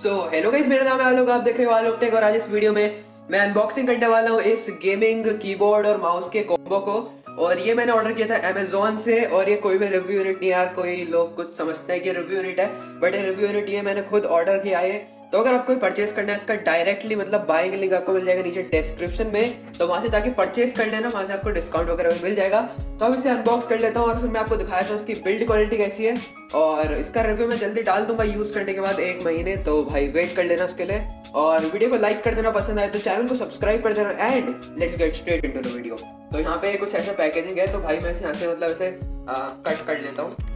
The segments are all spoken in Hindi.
हेलो गाइस, मेरा नाम है आलोक, आप देख रहे हो आलोक टेक। और आज इस वीडियो में मैं अनबॉक्सिंग करने वाला हूँ इस गेमिंग कीबोर्ड और माउस के कॉम्बो को। और ये मैंने ऑर्डर किया था अमेजोन से। और ये कोई भी रिव्यू यूनिट नहीं यार, कोई लोग कुछ समझते हैं कि रिव्यू यूनिट है, बट ये रिव्यू यूनिट ये मैंने खुद ऑर्डर किया है। तो अगर आपको परचेस करना है इसका डायरेक्टली मतलब बाइंग लिंक आपको मिल जाएगा नीचे डिस्क्रिप्शन में, तो वहां से जाके परचेस कर लेना, वहां से आपको डिस्काउंट वगैरह भी मिल जाएगा। तो अब इसे अनबॉक्स कर लेता हूँ और फिर मैं आपको दिखाया था उसकी बिल्ड क्वालिटी कैसी है। और इसका रिव्यू मैं जल्दी डाल दूंगा यूज करने के बाद 1 महीने, तो भाई वेट कर लेना उसके लिए। और वीडियो को लाइक कर देना, पसंद आए तो चैनल को सब्सक्राइब कर देना। And let's get straight into the video. तो यहाँ पे कुछ ऐसा पैकेजिंग है, तो भाई मैं यहाँ से मतलब इसे कट कर लेता हूँ।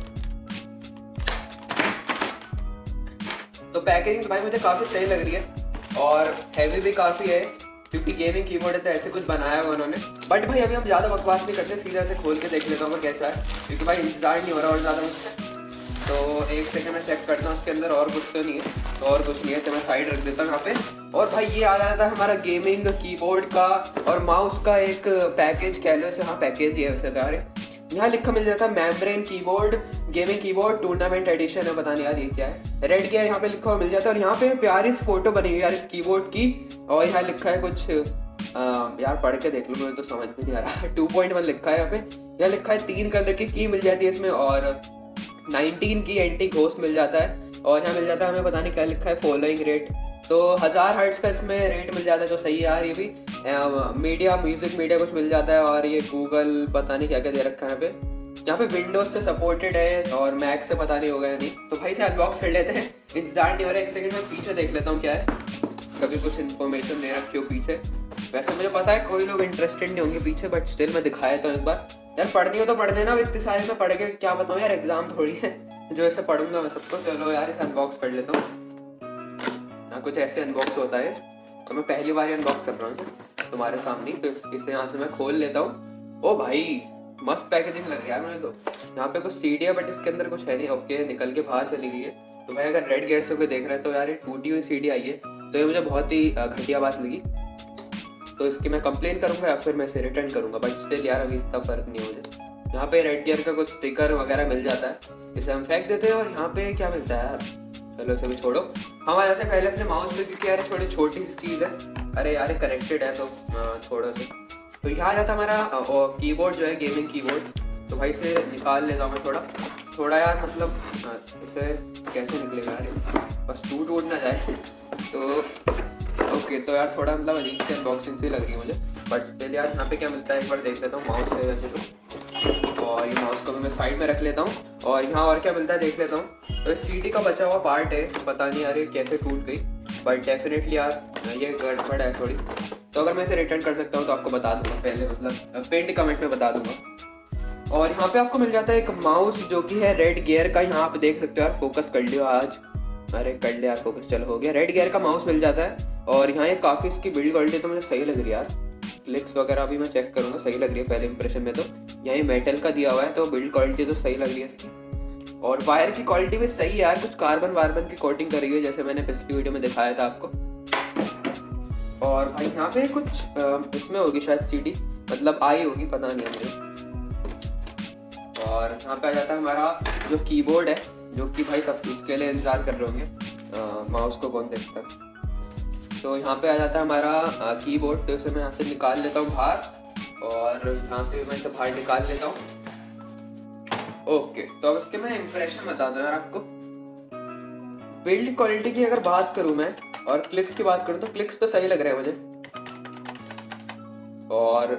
तो पैकेजिंग भाई मुझे काफी सही लग रही है और हैवी भी काफी है, क्योंकि गेमिंग कीबोर्ड है तो ऐसे कुछ बनाया हुआ उन्होंने। बट भाई अभी हम ज्यादा बकवास नहीं करते, सीधा से खोल के देख लेता हूँ मैं कैसा है, क्योंकि भाई इंतजार नहीं हो रहा और ज्यादा मुझसे। तो एक सेकंड में चेक करता हूँ उसके अंदर और कुछ तो नहीं है। तो और कुछ नहीं है, तो मैं साइड रख देता हूँ यहाँ पे। और भाई ये आ जाता है हमारा गेमिंग कीबोर्ड का और माउस का एक पैकेज कह लो इसे। हाँ पैकेज ही है वैसे तो यार। यहाँ लिखा मिल जाता है membrane keyboard gaming keyboard tournament edition है, पता नहीं यार ये क्या है। रेड गियर यहाँ पे लिखा हुआ मिल जाता है। और यहाँ पे प्यारी सी फोटो बनी हुई यार इस कीबोर्ड की। और यहाँ लिखा है कुछ यार पढ़ के देख लो, मुझे तो समझ में नहीं आ रहा। 2.1 लिखा है यहाँ पे। यहाँ लिखा है 3 कलर की मिल जाती है इसमें, और 19 की एंटी घोस्ट मिल जाता है। और यहाँ मिल जाता है हमें पता नहीं क्या लिखा है फॉलोइंग रेट। तो 1000 हर्ट्ज का इसमें रेट मिल जाता है, जो सही है यार। ये भी मीडिया म्यूजिक मीडिया कुछ मिल जाता है। और ये गूगल पता नहीं क्या क्या दे रखा है यहाँ पे विंडोज से सपोर्टेड है और मैक से पता नहीं होगा या नहीं। तो भाई से अनबॉक्स कर लेते हैं, इंतजार नहीं हो रहा। 1 सेकंड में पीछे देख लेता हूँ क्या है, कभी कुछ इन्फॉर्मेशन दे रखी हो पीछे। वैसे मुझे पता है कोई लोग इंटरेस्टेड नहीं होंगे पीछे, बट स्टिल मैं दिखाया तो एक बार। यार पढ़नी हो तो पढ़ देना, इतने सारे में पढ़ के क्या बताऊँ यार, एग्जाम थोड़ी है जो ऐसे पढ़ूंगा मैं सबको। चलो यार इसे अनबॉक्स कर लेता हूँ। हाँ कुछ ऐसे अनबॉक्स होता है, तो मैं पहली बार अनबॉक्स कर रहा हूँ तुम्हारे सामने। तो इसे यहाँ से मैं खोल लेता हूँ। ओ भाई मस्त पैकेजिंग लग रही है मुझे तो। यहाँ पे कुछ सीडी है बट इसके अंदर कुछ है नहीं। ओके निकल के बाहर चली गई है। तो भाई अगर रेड गेट से कोई देख रहा है तो यार ये टूटी हुई सीडी आई है, तो ये मुझे बहुत ही घटिया बात लगी। तो इसकी मैं कंप्लेन करूंगा या फिर मैं इसे रिटर्न करूंगा, बट स्टिल यार अभी इतना फर्क नहीं हो मुझे। यहाँ पे रेड गियर का कुछ स्टिकर वगैरह मिल जाता है, इसे हम फेंक देते हैं। और यहाँ पे क्या मिलता है यार, चलो इसे भी छोड़ो। हम आ जाते हैं पहले अपने माउस पे, क्योंकि यार थोड़ी छोटी सी चीज़ है। अरे यार कनेक्टेड है तो छोड़ो से। तो यहाँ आ जाता हमारा कीबोर्ड जो है गेमिंग कीबोर्ड। तो भाई इसे निकाल लेता हूँ मैं थोड़ा यार, मतलब इसे कैसे निकलेगा यार, बस टूट ना जाए। तो ओके तो यार थोड़ा मतलब अजीब से अनबॉक्सिंग सी लग रही है मुझे, बट स्टिल यार यहाँ पे क्या मिलता है एक बार देख लेता हूँ माउस से वैसे तो। और ये माउस को भी मैं साइड में रख लेता हूँ। और यहाँ और क्या मिलता है देख लेता हूँ। तो सीडी का बचा हुआ पार्ट है, पता नहीं यार ये कैसे टूट गई, बट डेफिनेटली यार ये गड़बड़ है थोड़ी। तो अगर मैं इसे रिटर्न कर सकता हूँ तो आपको बता दूंगा पहले, मतलब पिन कमेंट में बता दूंगा। और यहाँ पे आपको मिल जाता है एक माउस जो कि है रेड गियर का। यहाँ आप देख सकते हो यार, फोकस कर लियो आज। अरे कर लिया यार फोकस, चलो हो गया। रेड गियर का माउस मिल जाता है। और यहाँ ये काफ़ी इसकी बिल्ड क्वालिटी तो मुझे सही लग रही है यार। क्लिक्स वगैरह भी मैं चेक करूँगा, सही लग रही है पहले इंप्रेशन में। तो यहाँ ये मेटल का दिया हुआ है, तो बिल्ड क्वालिटी तो सही लग रही है इसकी। और वायर की क्वालिटी भी सही है यार, कुछ कार्बन वार्बन की कोटिंग करी हुई है, जैसे मैंने पिछली वीडियो में दिखाया था आपको। और भाई यहाँ पे कुछ इसमें होगी शायद सीडी, मतलब आई होगी, पता नहीं है मुझे। और यहाँ पे आ जाता है हमारा जो कीबोर्ड है, जो कि भाई सब इसके लिए इंतजार कर रहे होंगे, माउस को कौन देखता है। तो यहाँ पे आ जाता है हमारा कीबोर्ड। तो इसे मैं यहाँ से निकाल लेता हूँ बाहर, और यहाँ से मैं इसे बाहर निकाल लेता हूँ। ओके तो अब इसके मैं इंप्रेशन बता दूँ यार आपको। बिल्ड क्वालिटी की अगर बात करूँ मैं और क्लिक्स की बात करूँ, तो क्लिक्स तो सही लग रहे हैं मुझे। और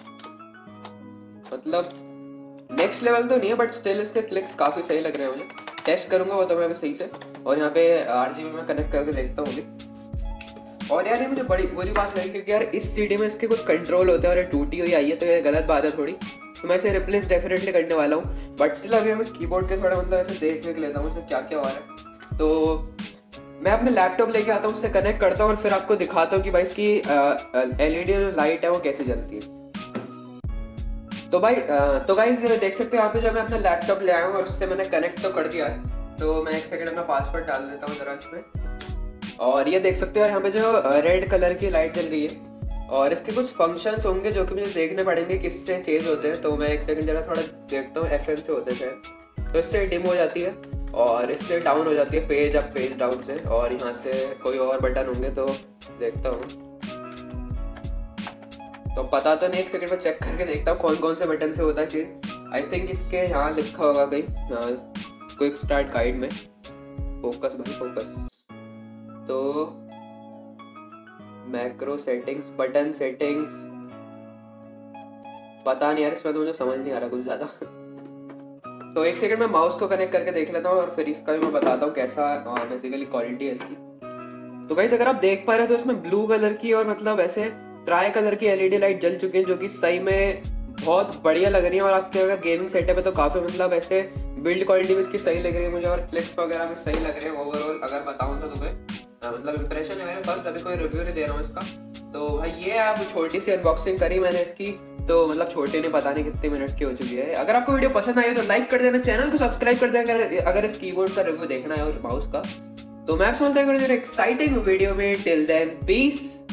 मतलब नेक्स्ट लेवल तो नहीं है, बट स्टिल इसके क्लिक्स काफ़ी सही लग रहे हैं मुझे। टेस्ट करूंगा वो तो मैं भी सही से। और यहाँ पे RGB में कनेक्ट करके देखता हूँ भी। और यार ये मुझे बड़ी बुरी बात लगी, क्योंकि यार इस सीडी में इसके कुछ कंट्रोल होते हैं और ये टूटी हुई आई है, तो ये गलत बात है थोड़ी। तो मैं इसे रिप्लेस डेफिनेटली करने वाला हूँ, बट स्टिल अभी हम इस कीबोर्ड के थोड़ा मतलब ऐसे देख लेता हूँ इसमें क्या क्या हो रहा है। तो मैं अपने लैपटॉप लेके आता हूँ, उससे कनेक्ट करता हूँ और फिर आपको दिखाता हूँ कि भाई इसकी LED लाइट है वो कैसे जलती है। तो भाई तो गाइस देख सकते हो यहाँ पे जो मैं अपना लैपटॉप ले आया हूँ और उससे मैंने कनेक्ट तो कर दिया है। तो मैं 1 सेकंड अपना पासवर्ड डाल देता हूँ जरा इसमें। और ये देख सकते हो यहाँ पे जो रेड कलर की लाइट जल गई है। और इसके कुछ फंक्शंस होंगे जो कि मुझे देखने पड़ेंगे किससे चेंज होते हैं। तो मैं 1 सेकंड जरा थोड़ा देखता हूँ, FN से होते हैं, तो इससे डिम हो जाती है। और इससे डाउन हो जाती है पेज अप पेज डाउन से। और यहाँ से कोई और बटन होंगे तो देखता हूँ, तो पता तो नहीं, एक सेकंड में चेक करके देखता हूँ कौन कौन से बटन से होता है चेंज। आई थिंक इसके यहाँ लिखा होगा कहीं, क्विक स्टार्ट गाइड में। फोकस भाई फोकस। तो मैक्रो सेटिंग्स, बटन सेटिंग्स, पता नहीं यार, इसमें तो मुझे समझ नहीं आ रहा कुछ ज़्यादा। तो एक सेकंड में माउस को कनेक्ट करके देख लेता हूँ और फिर इसका भी मैं बताता हूँ कैसा बेसिकली क्वालिटी है इसकी। तो गाइस अगर आप देख पा रहे हो तो इसमें ब्लू कलर की और मतलब ऐसे ट्राई कलर की एलईडी लाइट जल चुकी है, जो कि सही में बहुत बढ़िया लग रही है। और आपके अगर गेमिंग सेटअप है तो काफ़ी मतलब ऐसे बिल्ड क्वालिटी भी इसकी सही लग रही है मुझे, और क्लिप्स वगैरह भी सही लग रहे हैं। ओवरऑल अगर बताऊँ तो तुम्हें मतलब इंप्रेशन है मेरे पास, अभी कोई रिव्यू नहीं दे रहा हूँ इसका। तो भाई ये अब छोटी सी अनबॉक्सिंग करी मैंने इसकी, तो मतलब छोटे ने पता नहीं कितने मिनट की हो चुकी है। अगर आपको वीडियो पसंद आई तो लाइक कर देना, चैनल को सब्सक्राइब कर देना अगर इस कीबोर्ड का रिव्यू देखना है और माउस का। तो मैं आपसे मिलता हूँ एक्साइटिंग वीडियो में। Till then piece.